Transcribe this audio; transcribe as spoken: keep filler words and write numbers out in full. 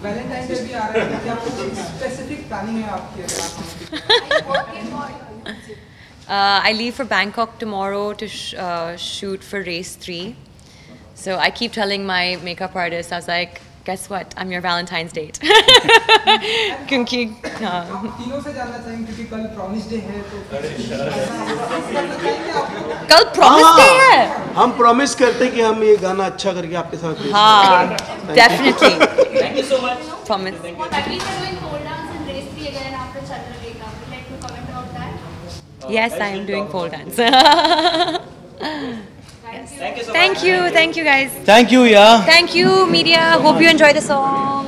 Valentine Day भी आ रहा है, क्या कुछ specific planning है आपकी? Uh, I leave for Bangkok tomorrow to sh uh, shoot for race three. So I keep telling my makeup artist, I was like, guess what? I'm your Valentine's date. क्योंकि हाँ. तीनों से जानना चाहेंगे क्योंकि कल promise day है तो. कल promise day है. हम promise करते हैं कि हम ये गाना अच्छा करके आपके साथ. हाँ, definitely. Thank you so much. Promise. At least you're doing pole dance and race three again after Chandralekha. Would you like to comment about that? Yes, I am doing pole dance. Thank you so much. Thank you, thank you guys. Thank you, yeah. Thank you, media. Hope you enjoy the song.